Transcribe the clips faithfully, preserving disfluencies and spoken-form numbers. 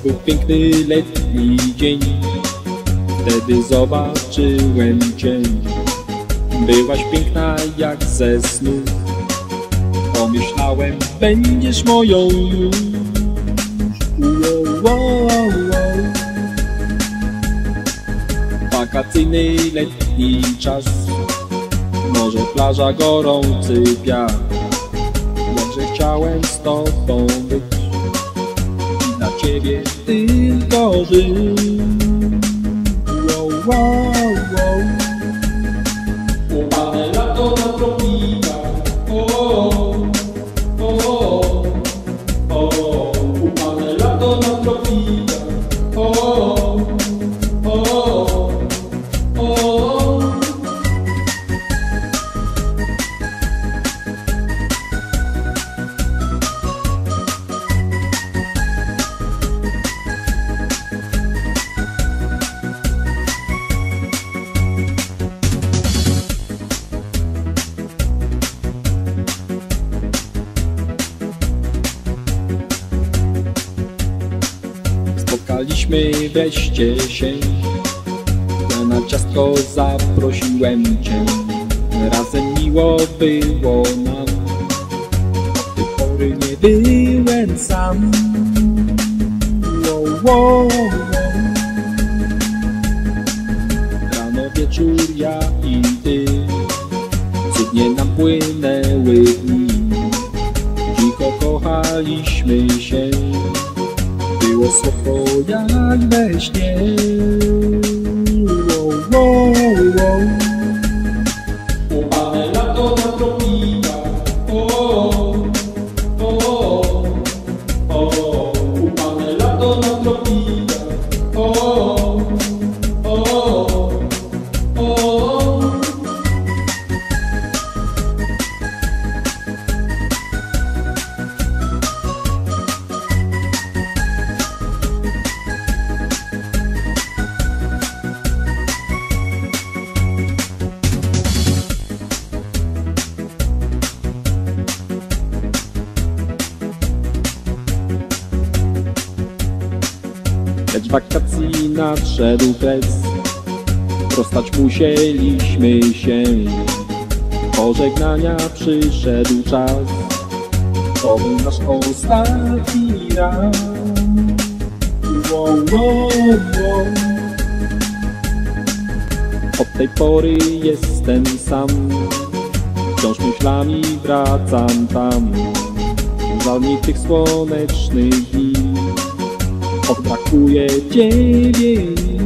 był piękny letni dzień, wtedy zobaczyłem cię. Byłaś piękna jak ze snu, pomyślałem, będziesz moją już. Wow, wow, wow. Wakacyjny letni czas, może plaża, gorący wiatr. Jakże chciałem z tobą być i dla ciebie tylko żyć. Wow, wow, wow. Upalne lato na tropikach, o, o, o, o. Upalne lato na tropikach, o, o, o. Spotkaliśmy wreszcie się, ja na ciastko zaprosiłem cię. Razem miło było nam, od tej pory nie byłem sam. Wow, wow, wow. Rano, wieczór, ja i ty, cudnie nam płynęły dni. Dziko kochaliśmy się, było słodko jak we śnie. Wow, wow, wow. Upalne lato na tropikach, o, o, o. Upalne lato na tropikach, o, o, o. Lecz wakacji nadszedł kres, rozstać musieliśmy się. Pożegnania przyszedł czas, to był nasz ostatni raz. Wow, wow, wow. Od tej pory jestem sam, wciąż myślami wracam tam. Żal mi tych słonecznych dni, choć brakuje ciebie.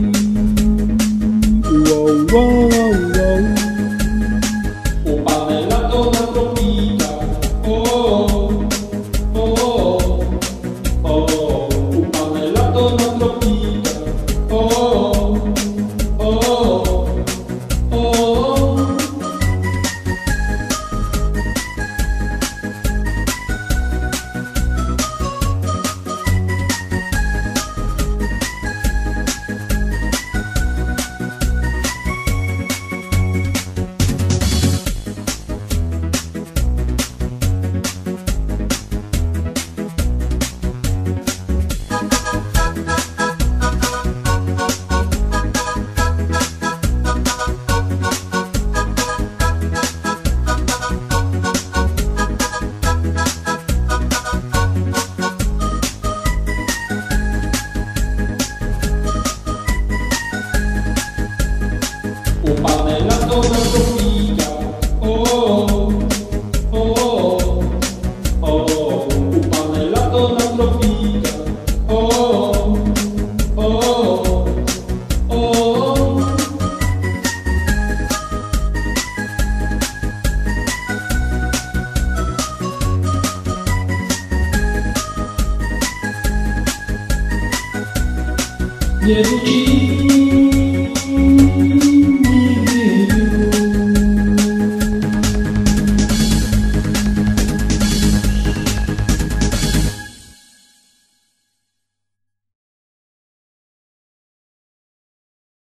Wow, wow, wow. Upalne lato na tropikach, o, o, o. Upalne lato na tropikach, o, o, o. Upalne lato na tropikach, o, o, o. Upalne lato na tropikach, o, o, o. Nie wróci